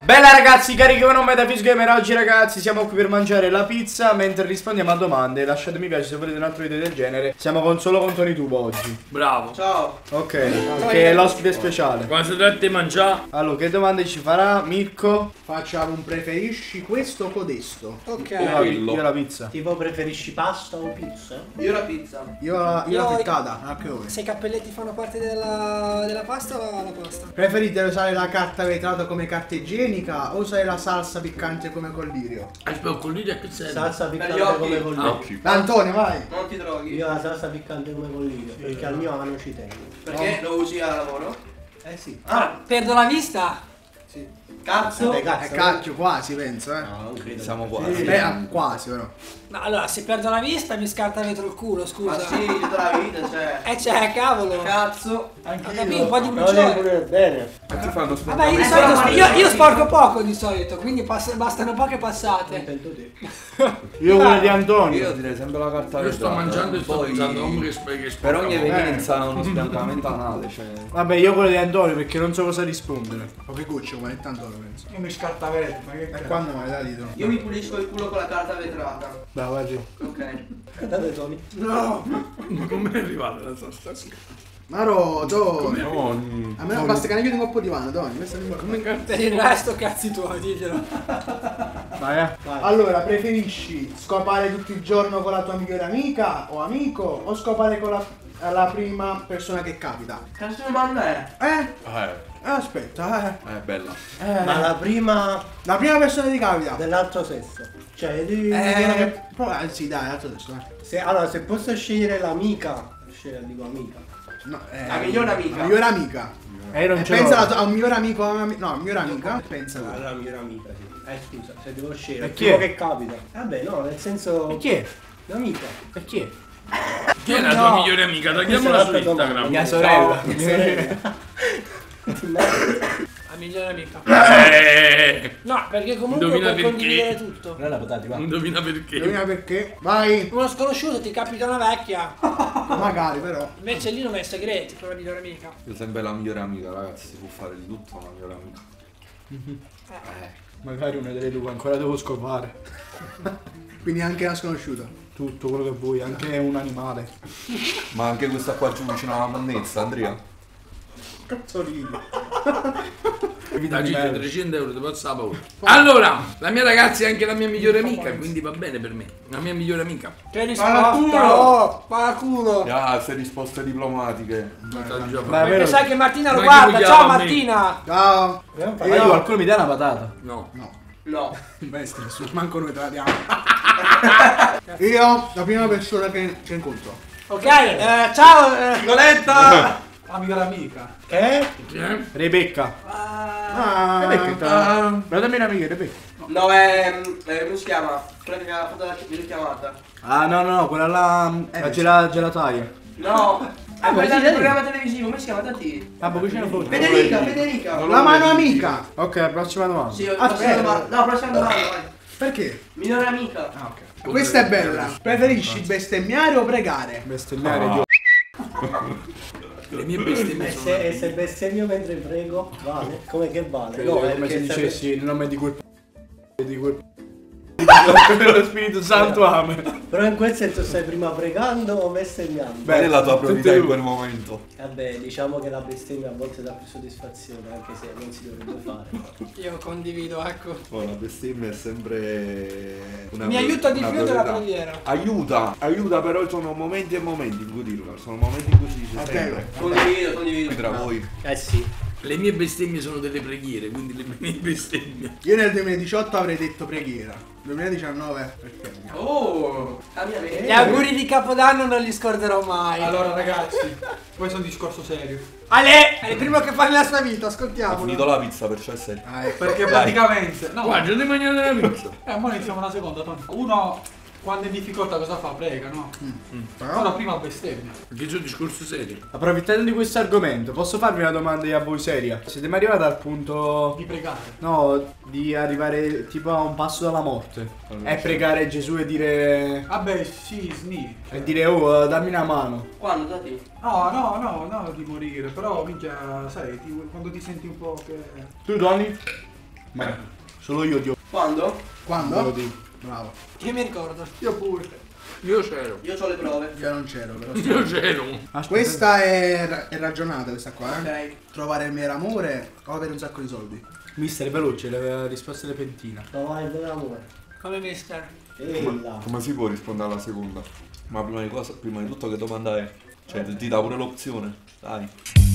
Bella ragazzi, cari che non Metafis Gamer, oggi ragazzi siamo qui per mangiare la pizza mentre rispondiamo a domande. Lasciate mi piace se volete un altro video del genere. Siamo solo con Tony Tubo oggi. Bravo. Ciao. Ok, che è l'ospite speciale. Quando si tratta di mangiare. Allora, che domande ci farà Mirko? Facciamo un preferisci questo o codesto? Ok. Io la pizza. Tipo preferisci pasta o pizza? Io la pizza. Io la frittata, anche voi. Se i cappelletti fanno parte della pasta o la pasta? Preferite usare la carta vetrata come carta igienica o usare la salsa piccante come collirio? Aspetta, con l'idea che serve. Salsa Per gli piccante occhi. come collirio. Occhi. Antonio, vai. Non ti droghi. Io la salsa piccante come collirio, perché al mio ano ci tengo. Perché lo usi a lavoro? Eh sì. Ah, Perdo la vista? Sì. cazzo. Cazzo. Cacchio, quasi penso, No, non credo. Siamo quasi. Quasi però. No, allora, se perdo la vista mi scarta dietro il culo, Ma scusa. sì, tutta la vita, cioè. C'è, cavolo. Cazzo. Ho capito, un po' di Però bruciore. devi pure bene. E ti fanno Vabbè, io, di solito, io sporco poco di solito, quindi bastano poche passate. Intendo te. Io quello di Antonio. Io direi sempre la carta Io sto vetrata. mangiando e sto Poi pensando non che spreghi. per ogni evenienza uno sbiancamento anale, cioè. Vabbè, io quello di Antonio perché non so cosa rispondere. Poche gocce, ma è tanto lo penso. Io mi scartaveretto, ma che E quando mai dai dito? Io mi pulisco il culo con la carta vetrata. Dai, vai. Ok. Date Tony. No! Ma come è arrivata la salsa? Maro, Tony. Nonni. A me non basta che ne chiudi un po' di mano, Tony. Questo è come Per il resto cazzi tuoi, diglielo. Vai, Allora, preferisci scopare tutto il giorno con la tua migliore amica o amico o scopare con la prima persona che capita? Cazzo di domanda è? Aspetta, È bella. Ma la prima La prima persona che capita. dell'altro sesso. Cioè, Sì, dai, altro adesso, dai. allora, se posso scegliere l'amica, dico amica. No, La migliore amica. La migliore amica. io non ce l'ho. Pensa a un migliore amico, no, migliore amica. Pensa tu. La migliore amica, sì. Scusa, se devo scegliere. E il chi primo è? che capita. Vabbè, no, nel senso. E chi è? L'amica. E chi è? Chi è la tua migliore amica? Tagliamola su Instagram. Mia sorella. Mia sorella. La migliore amica. Eh, No, perché comunque Indovina puoi perché. condividere tutto. Non la patati, va. Indovina perché. Indovina perché? Vai. Uno sconosciuto ti capita una vecchia. Magari però. Invece lì non è segreti con la migliore amica. Io sempre la migliore amica, ragazzi, si può fare di tutto la migliore amica. Magari una delle due ancora devo scopare. Quindi anche una sconosciuta. Tutto quello che vuoi, anche un animale. Ma anche questa qua giù vicino alla monnezza, Andrea. Cazzolino. Da 300 euro ti passa la paura. Allora, la mia ragazza è anche la mia migliore amica, quindi va bene per me. La mia migliore amica. Che risposta? Oh, culo. Ah, se risposte diplomatiche. Perché sai che Martina lo Ma chi guarda. lo Ciao chiama a me? Martina. Ciao. Ma io qualcuno mi dà una patata. No. No. Bestia, manco noi te la diamo. Io, la prima persona che incontro. Ok, ciao. Nicoletta! la migliore amica. Che? Chi è? Rebecca. Rebecca. Ma dammi un'amica, Rebecca. No, come si chiama? Quella che mi ha fatto la videochiamata. Ah, no, quella là. La gelataia. No. È quella del programma televisivo, come si chiama? Datti. Ah, vicino fuori. Federica. La mano amica. Ok, la prossima domanda. Sì, Aspetta. prossima domanda. No, prossima domanda, vai. Perché? Migliore amica. Ah, ok. Questa è bella. Preferisci bestemmiare o pregare? Bestemmiare io. Le mie bestemmie sono. E se bestemmio mentre prego, vale? Come che vale? No, Come perché se sempre- dicessi il nome di quel di quel lo Spirito Santo amen. Però in quel senso stai prima pregando o bestemmiando? Qual è la tua priorità tutte in quel momento? Vabbè, diciamo che la bestemmia a volte dà più soddisfazione, anche se non si dovrebbe fare. Io condivido, ecco. Oh, la bestemmia è sempre una Mi aiuta di una più della priorità. preghiera. Aiuta, però sono momenti e momenti in cui dirlo, sono momenti in cui si dice Ok. sempre. Condivido. Qui tra voi. Eh sì. Le mie bestemmie sono delle preghiere, quindi le mie bestemmie. Io nel 2018 avrei detto preghiera. 2019 perché? Oh, cambia Gli bene. auguri di Capodanno non li scorderò mai. Allora ragazzi, questo è un discorso serio. Ale, è il primo che fa nella sua vita, Ho ascoltiamolo. finito la pizza, perciò è serio. Ah, ecco. Perché praticamente. No, Guarda, ti mangiare la pizza. ora iniziamo una seconda. Tony. Uno quando è in difficoltà cosa fa? Prega, no? Però prima bestemmia. Perché c'è un discorso serio. Approfittando di questo argomento, posso farvi una domanda a voi seria? Siete mai arrivati al punto Di pregare. no, di arrivare tipo a un passo dalla morte? E pregare Gesù e dire Vabbè, sì, sni. oh, dammi una mano. Quando, Datti? No, di morire. Però, minchia, sai, quando ti senti un po' che. Tu Tony? Ma solo io odio. Quando? Quando? Bravo. Io mi ricordo. Io pure. Io c'ero. Io ho le prove. Io non c'ero però. Io c'ero. Questa è ragionata questa qua, Ok. Trovare il mio amore o avere un sacco di soldi. Mister Veloce, le risposte pentina. Trovare il vero amore. Come mister. Ehi là. Come si può rispondere alla seconda? Ma prima di tutto che domanda è? Cioè, ti dà pure l'opzione. Dai.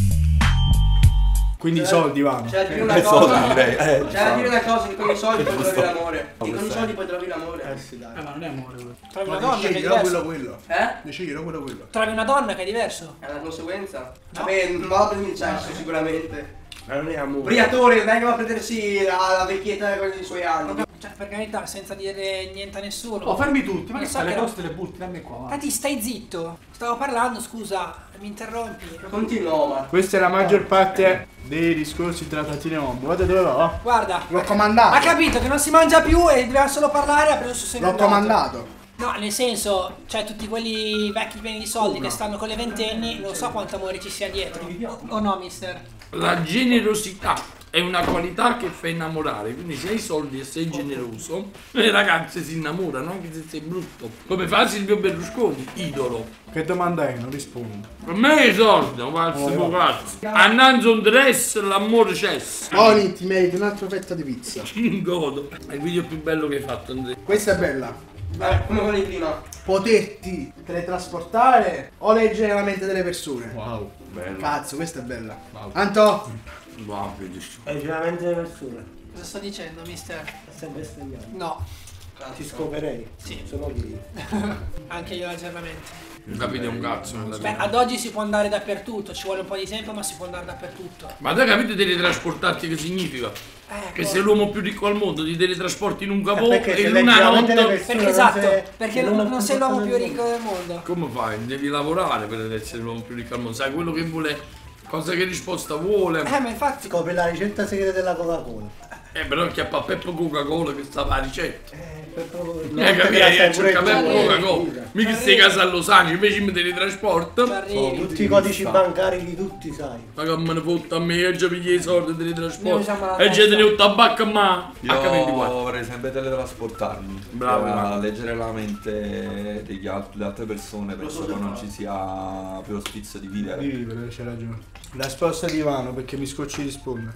Quindi i soldi vanno. C'è da dire una Che soldi cosa. direi. C'è da dire una cosa, che con i soldi poi Giusto. trovi l'amore. Che con i Giusto. soldi poi trovi l'amore. Sì, dai. Ma non è amore quello. Trovi una Ma donna che è decidi, no, diverso. quello. Decidi, no, quello. Trovi una donna che è diverso. È una conseguenza? Vabbè, non va a prendere il cesso sicuramente. Ma non è amore. Briatore, non è che va a prendersi la vecchietta con i suoi anni. Cioè, per carità, senza dire niente a nessuno. Oh, fermi tutti, ma Io che so fai? Le che- cose te le butti, dammi qua. va. Tati, stai zitto. Stavo parlando, scusa, mi interrompi. Continua, Omar. Questa è la maggior parte dei discorsi tra Tatine e Ombo. Guardate dove va. Guarda, L'ho comandato. ha capito che non si mangia più e doveva solo parlare, ha preso su L'ho comandato. No, nel senso, cioè tutti quelli vecchi pieni di soldi che stanno con le ventenni, non so quanto amore ci sia dietro. O no, mister? La generosità è una qualità che fa innamorare, quindi se hai soldi e sei generoso, le ragazze si innamorano anche se sei brutto. Come fa Silvio Berlusconi, idolo. Che domanda è? Non rispondo. Per me i soldi, non valse oh, cazzo. Annanzi un dress, l'amore cessa. Tony, ti meriti un altro fetta di pizza. Godo. È il video più bello che hai fatto, Andrea. Questa è bella. Come quelli prima. Poterti teletrasportare o leggere la mente delle persone. Wow. Bello. Cazzo, questa è bella. Anto, Wow, bellissimo. È veramente le persone. Cosa sto dicendo, mister? È sempre sbagliato. No, Ti scoperei. Sì. Sono gay. anche io leggermente. Non capite un cazzo nella Beh, vita. ad oggi si può andare dappertutto, ci vuole un po' di tempo, ma si può andare dappertutto. Ma te capite teletrasportarti che significa? Che Ecco. sei l'uomo più ricco al mondo, ti teletrasporti in un cavò Perché e se in leggi una la mente delle notte. persone Perché non esatto, sei- perché non sei l'uomo più ricco del mondo. Come fai? Devi lavorare per essere l'uomo più ricco al mondo, sai quello che vuole, cosa che risposta vuole. Ma infatti, Scopri la ricetta segreta della Coca-Cola. Però chiappa Peppo Coca-Cola che stava a ricetta. Per proprio... Capire, cerca Peppo tu. Coca-Cola. Mica stai a casa a Los Angeles, invece mi teletrasporta. ci arrivi. Tutti i codici bancari di tutti, sai. Ma che me ne fotta a me, e già pigli i soldi Noi teletrasporto. usiamo la E già testa. te ne ho tabacco a ma. Io H24. vorrei sempre teletrasportarmi. Bravo, Per Marco. leggere la mente delle altre persone, penso che non ci sia più lo spizio di vivere. Devi vivere, c'è ragione. La risposta di Ivano perché mi scocci di rispondere.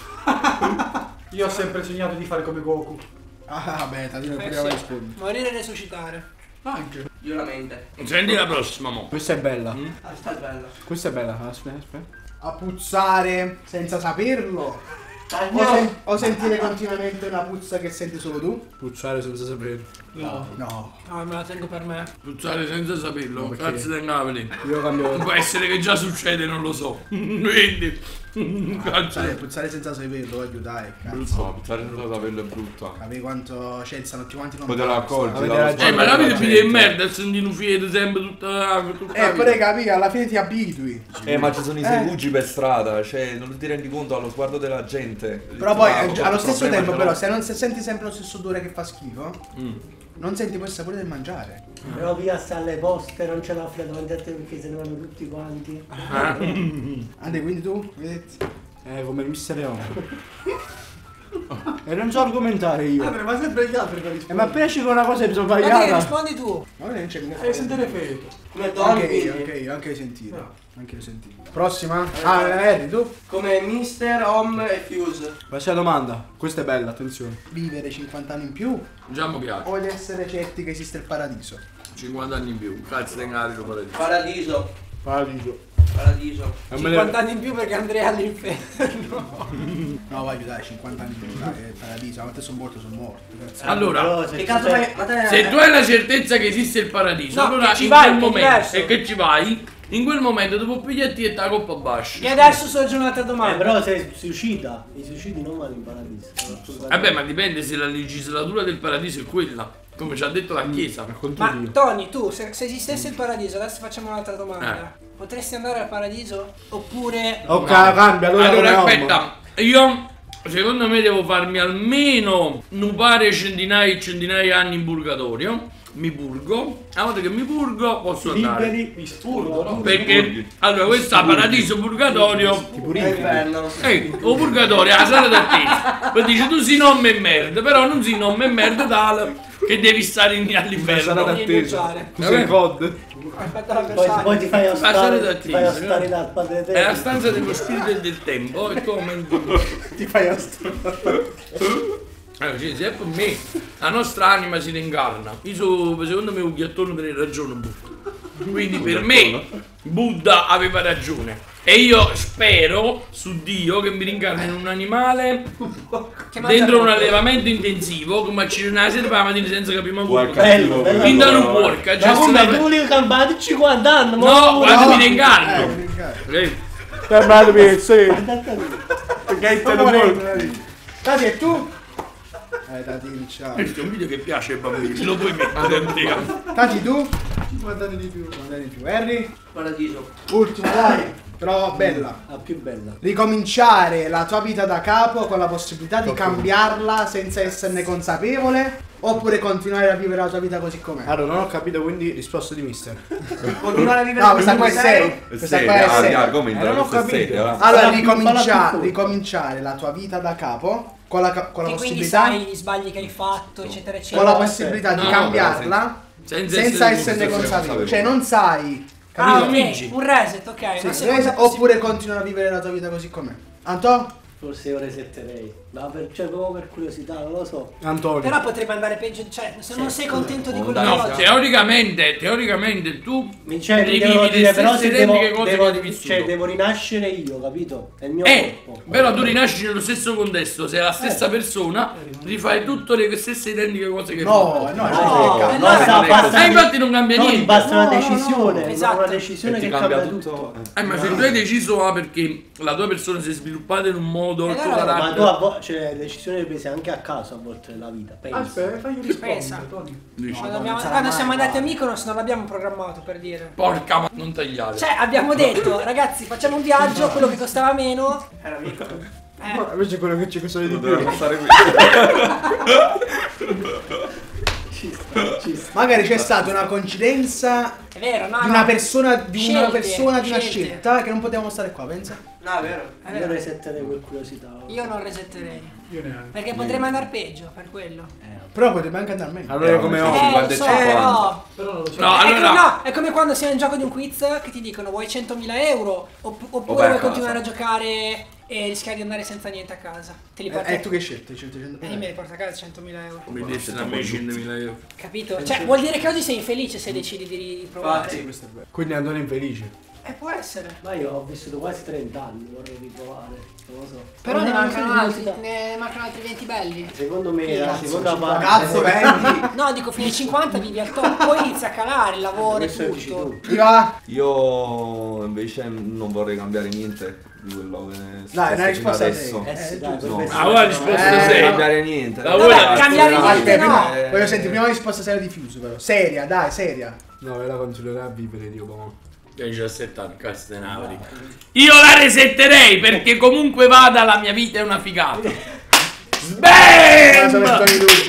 Io ho sempre sognato di fare come Goku. Ah, vabbè, Tatino non poteva Sì. rispondere. Morire e resuscitare. Anche. Io la mente. Senti la prossima, mo. Questa è bella. Sta bella. Questa è bella. Aspetta. A puzzare senza saperlo. O sentire continuamente una puzza che senti solo tu? Puzzare senza saperlo. No. No. No, me la tengo per me. Puzzare senza saperlo, No, perché? cazzo te ne Io cambio. può essere che già succede, non lo so. Quindi, cazzo. Puzzare senza saperlo, voglio dai, cazzo. No, pizzare senza saperlo è brutta. Capi quanto c'è tutti quanti Poi te la accorgi. Avete dallo ragione. sguardo Ma capite della figli di gente. merda e senti un fiete sempre tutta la però vita. capi, alla fine ti abitui. Ma ci sono i segugi per strada, cioè non ti rendi conto allo sguardo della gente. Però poi Ah, allo stesso problema tempo ce però l'ho. se senti sempre lo stesso odore che fa schifo, non senti poi il sapore del mangiare. Però via sta alle poste, non c'è la fila davanti a te perché se ne vanno tutti quanti. Ande, quindi tu? Vedetti? Come il mister Ombo. E non so argomentare io. Ma sempre gli altri per rispondere. Ma appena esci con una cosa è Dai, sbagliata. rispondi tu. Ma non c'è E sentire feto. Come Tony, anche sentire. Anche sentire. Prossima? Harry, tu? come Mister, Hom e Fuse. Prossima domanda. Questa è bella, attenzione. Vivere 50 anni in più Già mi piace. o di essere certi che esiste il paradiso? 50 anni in più. Cazzo te ne paradiso. Paradiso. Paradiso. Paradiso. Non me 50 le... anni in più perché andrei all'inferno. No, voglio dai, 50 anni in più, dai, il paradiso. Ma te sono morto, cazzo. Allora, Però se Che ci cazzo sei- fai? Ma te... se tu hai la certezza che esiste il paradiso, No, allora che ci in vai, quel che è momento diverso. e che ci vai, in quel momento dopo pigliarti e la coppa bascia. Che adesso sorge un'altra domanda. però se suicida, i suicidi non vanno in paradiso. Vabbè, ma dipende se la legislatura del paradiso è quella, come ci ha detto la Chiesa. Ma Tony, tu, se esistesse il paradiso, adesso facciamo un'altra domanda. Potresti andare al paradiso? Oppure... Ok, cambia. Allora, Allora come aspetta, io secondo me devo farmi almeno nubare centinaia e centinaia di anni in purgatorio. mi purgo, una volta che mi purgo posso andare. Liberi, mi spurgo, no? Perché allora questo è paradiso purgatorio. O purgatorio è la sala d'attesa. Poi dice tu si nome e merda, però non si nome e merda tale che devi stare all'inferno. Tu sei God? Poi ti fai Passare ostare dal padre È la te. stanza dello spirito e del tempo e tu aumenti. Ti fai ostare. Allora, cioè, se è per me, la nostra anima si reincarna. Io sono, secondo me, un ghiattone per ragione Buddha. Quindi per me Buddha aveva ragione. E io spero su Dio che mi rincarni in un animale dentro un allevamento intensivo, come a circa una sera per la mattina senza capire mai Bello, bello. quindi non porca, Ma già come tu li campati 50 anni? no, quando mi rincarno. Ok? Fermatevi, sì. Perché te lo Tati, e tu? Tati, ciao. Questo è un video che piace ai bambini, lo puoi mettere in te. Tati, tu? 50 anni di più. 50 anni di più. Harry? Paradiso. Ultima, dai. Però bella. La più bella. Ricominciare la tua vita da capo con la possibilità di cambiarla senza esserne consapevole, oppure continuare a vivere la tua vita così com'è? Allora, non ho capito, quindi risposta di mister. Continuare a vivere No, questa qua è seria. Questa qua è seria. Argomento, non ho questa è capito. seria, va. Allora, Falla più. ricominciare la tua vita da capo con la E quindi possibilità, sai gli sbagli che hai fatto, eccetera, con eccetera. la possibilità di No, cambiarla senza esserne consapevole. Cioè, non sai. Ah, Capito? ok, un reset, ok. Sì, una seconda oppure continuare a vivere la tua vita così com'è. Anto? Forse io resetterei. Ma cioè, proprio per curiosità, non lo so. Antonio. Però potrebbe andare peggio, cioè se non sei contento di quello che No, oggi. teoricamente tu Cioè, mi devono rivivi dire, le però stesse se devo, identiche cose che hai vissuto. cioè, devo rinascere io, capito? È il mio corpo. Però tu rinasci nello stesso contesto, sei la stessa persona, rifai tutte le stesse identiche cose che hai fatto. No, no, basta infatti non cambia niente. basta una decisione, Esatto. una decisione che cambia tutto. Ma se tu hai deciso perché la tua persona si è sviluppata in un modo, il tuo allora, Ma tu carattere. cioè, le decisioni le presi anche a caso a volte nella vita, penso. Aspetta, fagli Pensa. rispondere, Tony. Dici, Quando siamo andati a Mykonos non l'abbiamo programmato, per dire. porca ma non tagliare. Cioè abbiamo detto ragazzi facciamo un viaggio, quello che costava meno. Era amico. Invece quello che ci costa di più. Doveva stare qui. Magari c'è stata una coincidenza È vero, no? di no. una persona, di una Scelte. scelta che non potevamo stare qua, pensa? No, è vero. È Io vero. resetterei per curiosità. Io non resetterei. Io neanche. Perché potremmo andare peggio per quello. Però potrebbe anche andare meglio. Allora come no. oggi. 50 e So, 50. però. Però non lo so. No, allora No, è come quando sei nel gioco di un quiz che ti dicono vuoi 100.000 euro oppure vai a vuoi casa. continuare a giocare e rischiare di andare senza niente a casa. Te li porti E tu che scelti? 100 e io me li porto a casa 100.000 euro. mi dessero a me 100.000 euro. Capito? Cioè vuol dire che oggi sei infelice se decidi di riprovare. Infatti. Quindi Antonio è infelice. Può essere. Ma io ho vissuto quasi 30 anni, vorrei riprovare, non lo so. Però ne mancano altri, curiosità. ne mancano altri 20 belli. Secondo me la seconda parte. Cazzo, vedi? No, dico fino ai 50 vivi al top, poi inizia a calare il lavoro e Questo dici tutto. tu. Viva! Io invece non vorrei cambiare niente di quello che Dai, sta una risposta a adesso. te. Sì, dai, No. per Ah, guarda, risposta Non sei. cambiare niente. La Vabbè, vuoi la cambiare risposta? niente no. Voglio sentire prima una risposta seria di Fiuso, però. Seria, dai, seria. No, io la continuerò a vivere, Dio buono. Hai 17 anni, cazzo te ne avrei. Io la resetterei perché comunque vada la mia vita è una figata. Sbam!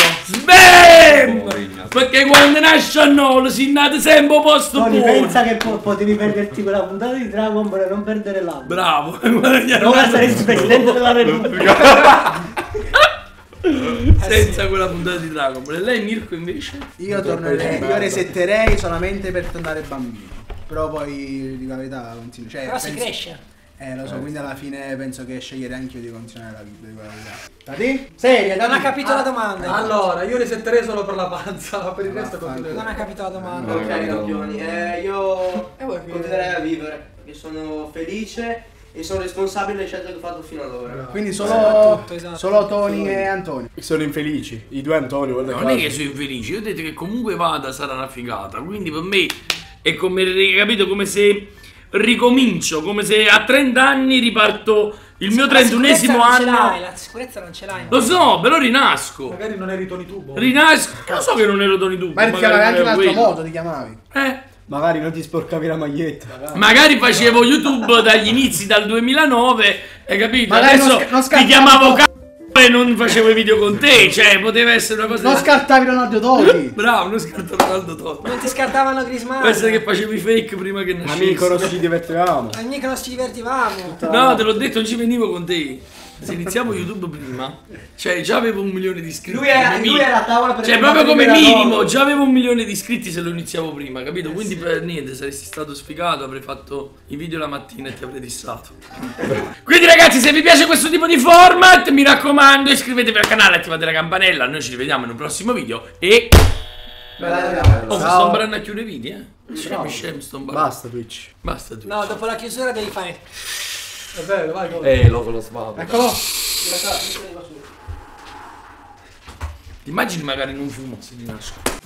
Sbam! Perché quando nasce a Nolo si nata sempre a posto Tony, buono. pensa che potevi perderti quella puntata di Dragon Ball e non perdere l'anno. Bravo. Non saresti presidente della Repubblica. Senza quella puntata di Dragon Ball. E lei Mirko invece? Io tornerei, io resetterei solamente per tornare bambino. Però poi, di la verità, continuo. Cioè, Però si cresce. Lo so, quindi alla fine penso che sceglierei anche io di continuare la vita, di quella verità. Tati? Seria, Non ha Tati? capito la domanda. Allora, io resetterei solo per la panza, ma per il resto Non continuerei. ha capito la domanda. Ok, campioni. Io continuerei a vivere. Io sono felice e sono responsabile delle scelte che ho fatto fino ad ora. Quindi solo, Esatto. solo Tony e Antonio. Sono infelici. I due Antonio, guarda Non è che sono infelice, io ho detto che comunque vada sarà una figata. Quindi per me è come, capito, come se ricomincio, come se a 30 anni riparto il mio 31esimo anno. La sicurezza non ce l'hai. Lo so, però rinasco. Magari non eri Tony Tubo. Rinasco. Lo so che non ero Tony Tubo. Ma ti chiamavi anche in non un ero altro quello. modo, ti chiamavi. Magari non ti sporcavi la maglietta. Magari facevo YouTube dagli inizi, dal 2009, hai capito? Magari Adesso non ti scappavi chiamavo poco. e non facevo i video con te, cioè poteva essere una cosa. Non scartavi Ronaldo Totti. Bravo, non scartato Ronaldo Totti. Non ti scartavano Griezmann. Può essere che facevi fake prima che nascessi. Amico, non ci divertivamo. Amico, non ci divertivamo. No, te l'ho detto, non ci venivo con te. Se iniziamo YouTube prima, cioè già avevo 1 milione di iscritti. Lui era a tavola per cioè proprio come minimo, già avevo 1 milione di iscritti se lo iniziavo prima, capito? Quindi per niente, saresti stato sfigato, avrei fatto i video la mattina e ti avrei dissato. Quindi ragazzi, se vi piace questo tipo di format, mi raccomando, iscrivetevi al canale, attivate la campanella, noi ci rivediamo in un prossimo video e... Oh, sto imparando a chiudere i video, Basta Twitch. Basta Twitch. No, dopo la chiusura devi fare. È vero, vai. Lo sbavo. Eccolo. Immagini magari non fumo se ti nasco.